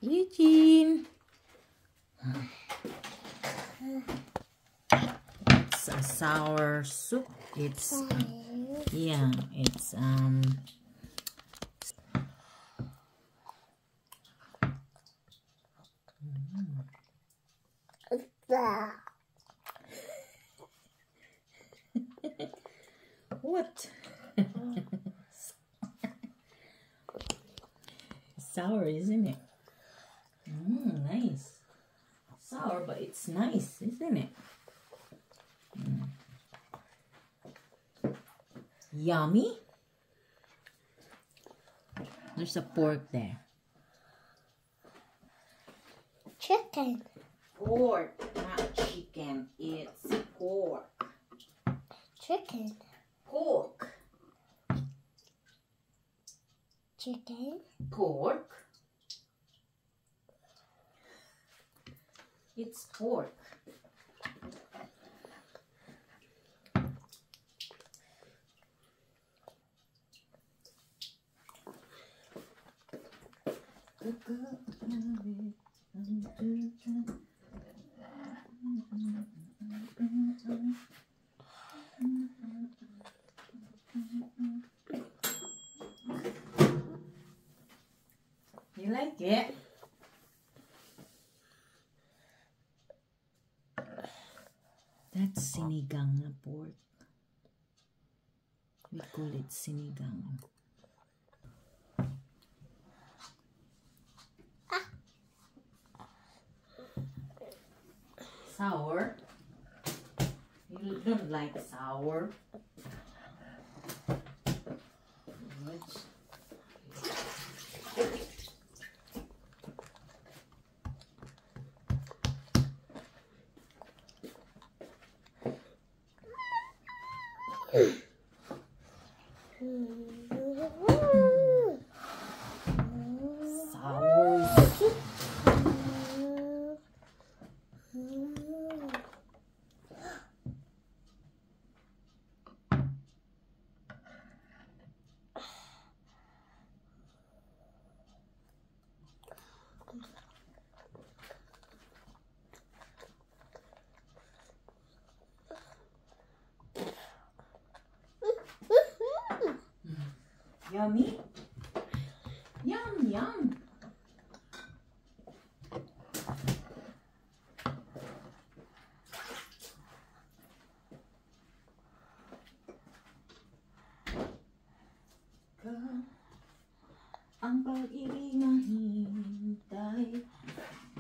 Eugene. It's a sour soup. It's yeah, it's what? Sour, isn't it? Nice. Sour, but it's nice, isn't it? Yummy. There's a pork there. Chicken. Pork, not chicken. It's pork. Chicken. Pork. Chicken. Pork. It's pork. You like it? That's sinigang na pork. We call it sinigang. Sour? You don't like sour? Sour soup. Yummy? Yum, yum. Ang pag-ibig na hintay